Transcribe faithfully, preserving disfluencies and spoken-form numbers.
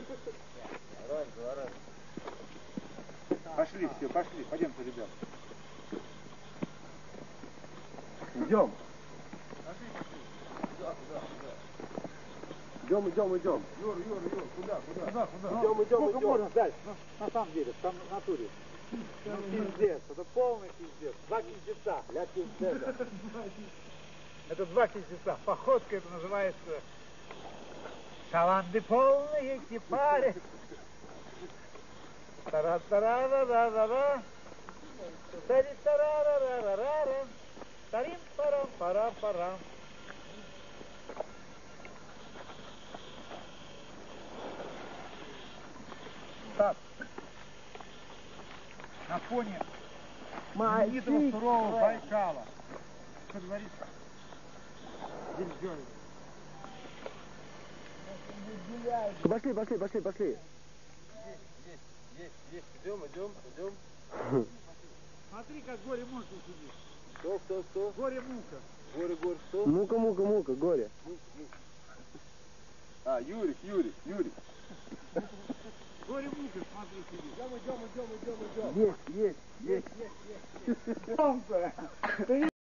Пошли, все, пошли, пойдемте, ребят. Идем. Идем, идем, идем. Юр, Юр, Юр, куда, куда? Куда, куда? Идем, идем, Сколько идем. можно дальше? Ну, на самом деле, там в натуре. Ну, пиздец, это полный пиздец. Два пиздеца. Для пиздеца. Это два пиздеца. Походка это называется шаланды полные экипари. Тара-тара-ра-ра-ра-ра. Тари-тара-ра-ра-ра-ра. Тарим-парам-парам-парам. Так. На фоне знаменитого сурового Байкала. Что говорится? Здесь делают. Пошли, пошли, пошли, пошли. Есть, есть, есть, есть. Идем, идем, идем. Смотри, как горе-мука сидит. Кто, кто, кто? Горе-мука. Горе, горе, что? Мука, мука, мука, горе. А, Юрик, Юрик, Юрик. Горе-мука, смотри, сидит. Идем, идем, идем, идем, идем. Есть, есть, есть. Солнце! Ты